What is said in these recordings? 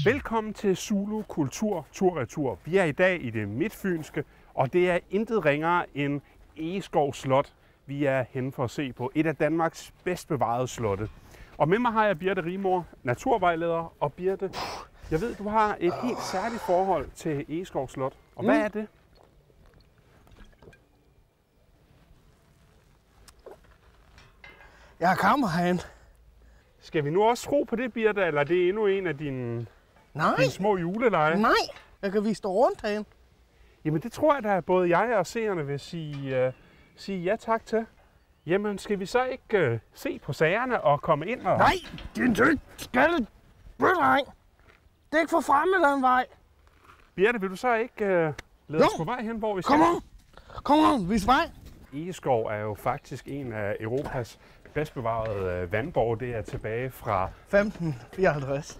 Velkommen til Zulu Kultur Tur-Retur. Vi er i dag i det midtfynske, og det er intet ringere end Egeskov Slot. Vi er henne for at se på et af Danmarks bedst bevarede slotte. Og med mig har jeg Birte Rigmor, naturvejleder. Og Birte, jeg ved, du har et helt særligt forhold til Egeskov Slot. Og hvad er det? Jeg har kammerherren. Skal vi nu også tro på det, Birte, eller er det endnu en af dine små julelege? Nej, jeg kan vise dig rundt herinde. Jamen det tror jeg da, både jeg og seerne vil sige ja tak til. Jamen skal vi så ikke se på sagerne og komme ind og... Nej, din tyk skaldet bøddreng. Det er ikke for fremme den vej. Birte, vil du så ikke lede os på vej hen, hvor vi skal? Kom on, vis vej. Egeskov er jo faktisk en af Europas bedst bevarede vandborge. Det er tilbage fra 1554.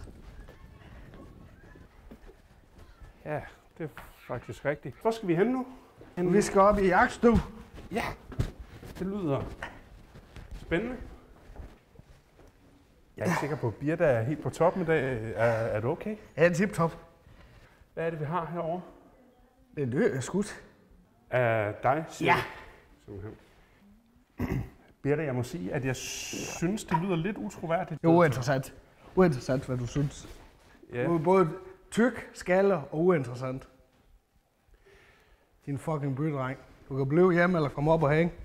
Ja, det er faktisk rigtigt. Hvor skal vi hen nu? Vi skal op i jagtstue. Ja, det lyder spændende. Jeg er ikke sikker på, at Birte er helt på toppen i dag. Er du okay? Ja, tip-top. Hvad er det, vi har herovre? Det løb er skudt. Af dig, siger Ja. Birte, jeg må sige, at jeg synes, det lyder lidt utroværdigt. Jo, uinteressant. Uinteressant, hvad du synes. Ja. Du er både tyk, skaller og uinteressant. Din fucking bøddreng. Du kan blive hjemme eller komme op og hænge.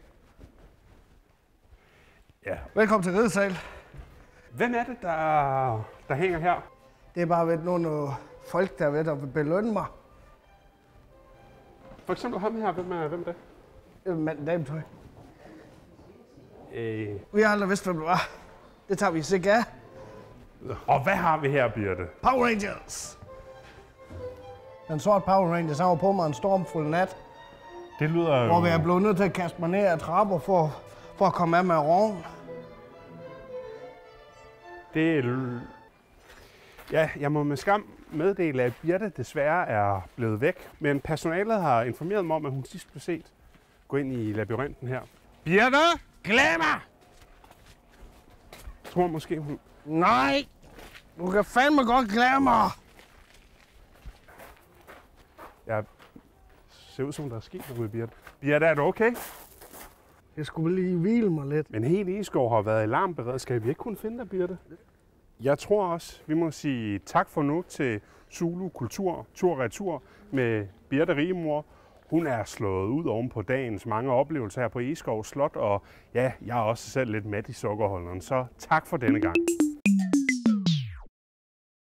Ja. Velkommen til Ridesal. Hvem er det, der hænger her? Det er bare ved nogle folk, der er ved at belønne mig. For eksempel ham her. Hvem er det? Mand, dametøj. Vi har aldrig vidst, hvem det var. Det tager vi sikkert af. Og hvad har vi her, Birte? Power Rangers! Den sorte Power Rangers var på mig en stormfuld nat, Det lyder jo... hvor vi er blevet nødt til at kaste mig ned ad trapper for at komme af med roven. Det er... Ja, jeg må med skam meddele, at Birte desværre er blevet væk. Men personalet har informeret mig om, at hun sidst blev set gå ind i labyrinten her. Birte! Glem mig! Jeg tror måske, hun... Nej! Du kan fandme godt glemme mig! Jeg ser ud som, der er sket noget med Birte. Birte, er du okay? Jeg skulle lige hvile mig lidt. Men hele Egeskov har været i alarmberedskab. Vi ikke kunne finde dig, Birte. Jeg tror også, vi må sige tak for nu til Zulu Kultur Tur-Retur med Birte Rigmor. Hun er slået ud oven på dagens mange oplevelser her på Egeskov Slot, og ja, jeg er også selv lidt mat i sukkerholderen, så tak for denne gang.